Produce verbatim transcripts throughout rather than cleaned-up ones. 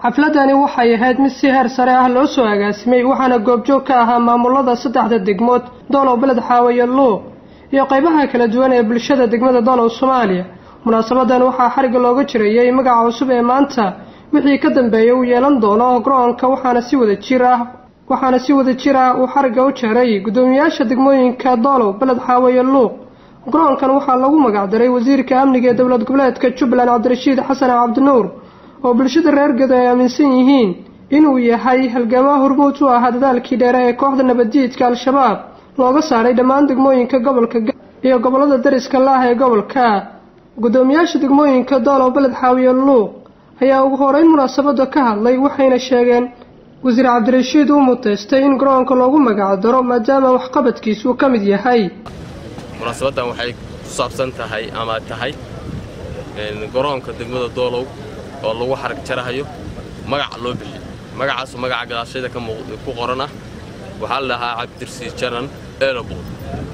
xafladani waxay ahayd mid si heer sare ah loo soo agaasimay waxaana goobjoog ka ahaa maamulada saddexda degmood Doolow Beled Xaawo iyo Luuq iyo qaybaha kala duwan ee bulshada degmada Doolow Soomaaliya. munaasabadan waxaa xariga looga jirayay magaca cusub ee maanta wixii ka dambeeyay uu yeelan doono garoonka waxaana si wada jir ah waxaana si wada jir ah uu xariga u jeeray gudoomiyaasha degmooyinka Doolow Beled Xaawo iyo Luuq. garoonkan waxaa lagu magac daray wasiirka amniga ee dowlad goboleedka Jubbaland Cabdirashiid Xasan Cabdinuur oo bulshada reer Gedo ay aaminsan yihiin inuu yahay halgamaa hormuud u ah dadaalkii dheer ee kooxda nabaddiidka Al-Shabaab looga saaray dhammaan degmooyinka gobolka iyo gobolada dariska la ah ee gobolka. gudoomiyaasha degmooyinka Doolow Beled Xaawo iyo Luuq ayaa ugu horeyn munaasabada ka hadlay waxayna sheegeen wasiir Cabdirashiid uu muteystay in garoonka loogu magac daro maadaama wax qabadkiisu ka mid yahay. munaasabadan waxay ku saabsan tahay ama tahay in garoonka degmada Doolow oo lagu xarag jarahayo magac loo bixiyo magacaas magaca galaashada ka muuqdo ku qorana waxa la lahaa Cabdirashiid Janan Airport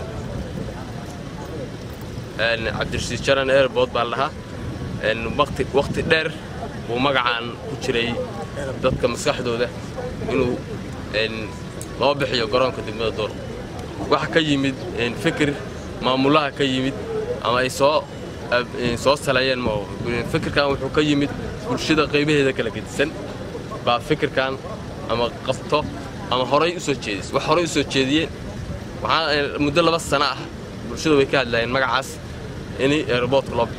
een Cabdirashiid Janan Airport baa lahaa een waqti waqti dheer uu magacaan ku jiray dadka maskaxdooda inuu een loo bixiyo garoonka degmada Doolow waxa ka yimid in fikir maamulaha ka yimid ama ay soo soo salayeen ma fikirkan wuxuu ka yimid bulshada qaybaheeda kala gedisan baa fikirkan ama qabto ama horay u soo jeedis wax horay u soo jeediyeen waxa muddo laba sano ah bulshada way ka hadlayeen magacaas in airport loo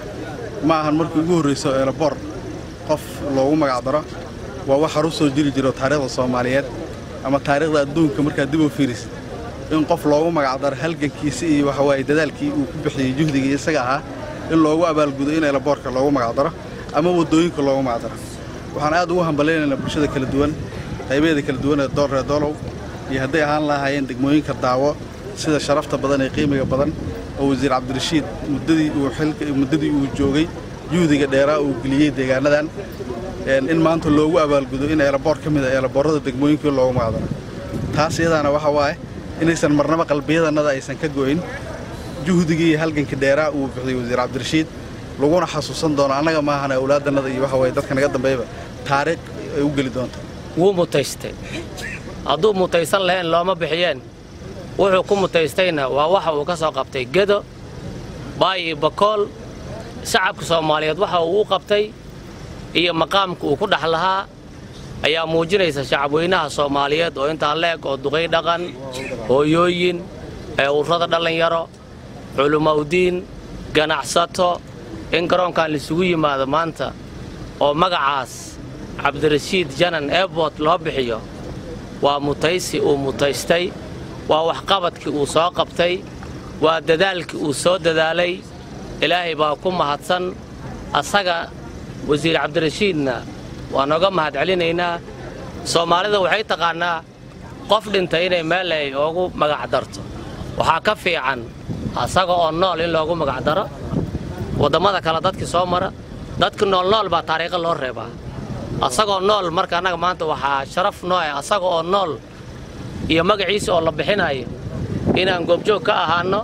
ma ahan markii ugu horreysay airport qof loogu magac daro waa wax hor u soo jiri jiro taariikhda Soomaaliyeed ama taariikhda adduunka marka dib u fiirisid in qof loogu magac daro halgankiisa iyo waxa way dadaalkii uu ku bixiyay juhdiga isaga ah in loogu abaalgudo in airportka loogu magac daro ama wadooyinka loogu magac daro waxaan aad ugu hambaleynaynaa bulshada kala duwan qaybaheeda kala duwan ee Doolow Doolow iyo haday ahaan lahaayeen degmooyinka daawo sida sharafta badan ee qiimiga badan oo wasiir Cabdirashiid muddadii uu xilka muddadii uu joogay juhdiga dheeraa uu geliyay deegaanadan in maanta loogu abaalgudo in airport kamid ah airportada degmooyinka loogu magac daro taas iyadana waxa waaye inaysan marnaba qalbiyadanada aysan ka go'in juhdigii halganka dheeraa uu bixiyay wasiir Cabdirashiid laguna xasuusan doono anaga ma ahana awlaadanada iyo waxa way dadka naga dambeeyba taariikh ay u gali doonto wuu muteystay aduu muteysan lahayn looma bixiyeen wuxuu ku muteystayna waa waxa uu ka soo qabtay Gedo Baay Bakool shacabka Soomaaliyeed waxa uu u qabtay iyo maqaamka uu ku dhaxlahaa ayaa muujinaysa shacabweynaha Soomaaliyeed oo inta leeg oo duqay dhaqan hooyooyin ee ururada dhalinyaro culumaadiin ganacsato in garoonkan la isugu yimaado maanta oo magacaas Cabdirashiid Janan Airport loo bixiyo waa muteysi uu muteystay waa wax qabadkii uu soo qabtay waa dadaalkii uu soo dadaalay ilaahay baa ku mahadsan asaga wasiir Cabdirashiidna waa naga mahad celinaynaa Soomaalida waxay taqaanaa qof dhintay inay meel ay ugu magac darto waxa ka fiican asaga oo nool in loogu magac daro wadamada kala dadkii soo mara dadka nool nool baa taariikh loo reebaa asaga nool marka anaga maanta waxa sharaf noo ah asaga oo nool iyo magaciisa oo la bixinayo inaan goobjoog ka ahaano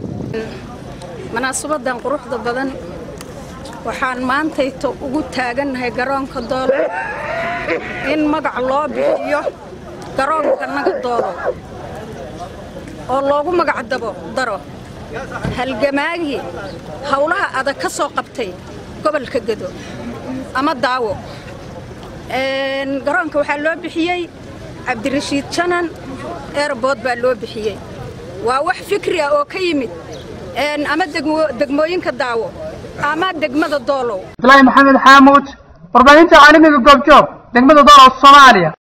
munaasabadan quruxda badan waxaan maanta ugu taaganahay garoonka Doolow in magac loo bixiyo garoonka naga Doolow oo loogu magac daro halgamaagi hawlaha adag ka soo qabtay gobolka Gedo ama Daawo een garoonka waxa loo bixiyay Cabdirashiid Janan Airport baa loo bixiyay waa wax fikri ah oo ka yimid een ama degmooyinka Daawo ama degmada Doolow. Ibrahim Maxamed Xamuud warbaahinta caalamiga goobjoog degmada Doolow Soomaaliya.